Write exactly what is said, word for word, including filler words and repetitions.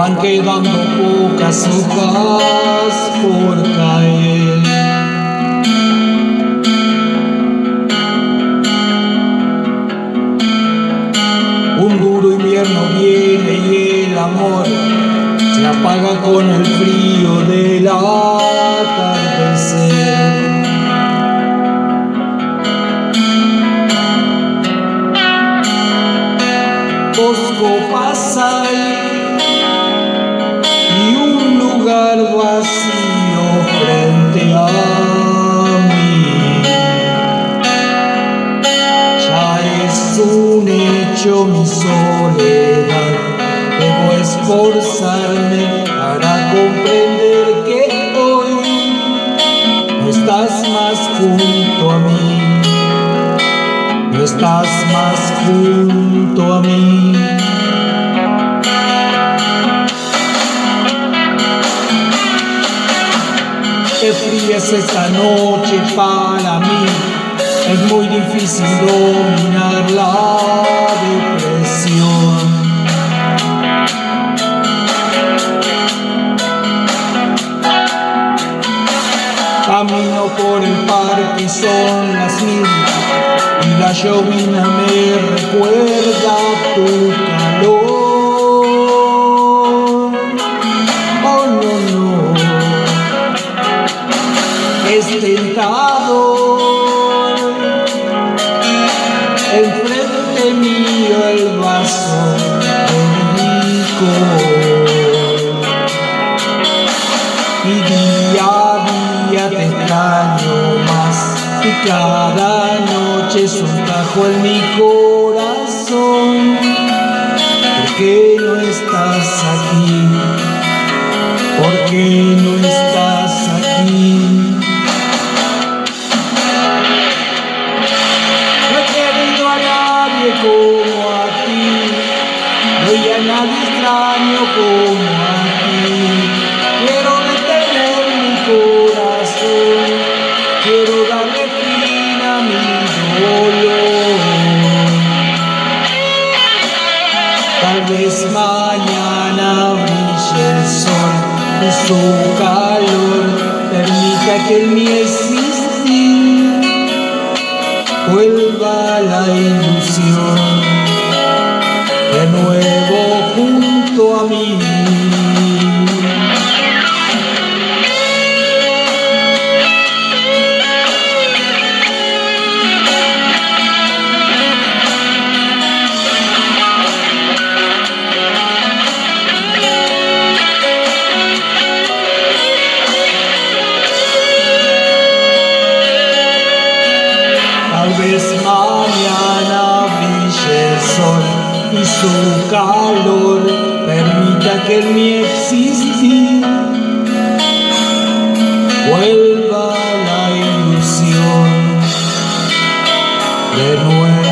van quedando pocas hojas por caer. Un duro invierno viene y el amor se apaga con el frío del atardecer. Dos copas hay y un lugar vacío frente a mí. Ya es un hecho mi soledad. Debo esforzarme para comprender que hoy no estás más junto a mí. No estás más junto a mí. Qué fría es esta noche para mí. Es muy difícil dominar la depresión. Camino por el parque y son las mil y la llovina me recuerda tu calor. Oh no, no, es tentador. Enfrente mío el vaso de licor y día a día te extraño más y cada noche es un tajo en mi corazón. ¿Por qué no estás aquí? ¿Por qué no estás aquí? No he querido a nadie como a ti, no hay a nadie extraño como a ti. Quiero detener mi corazón, quiero darle fin a mi dolor. Tal vez mañana brille el sol y su calor permita que en mi existir vuelva la ilusión de nuevo junto a mí. Tal vez mañana brille el sol y su calor permita que en mi existir vuelva la ilusión de nuevo.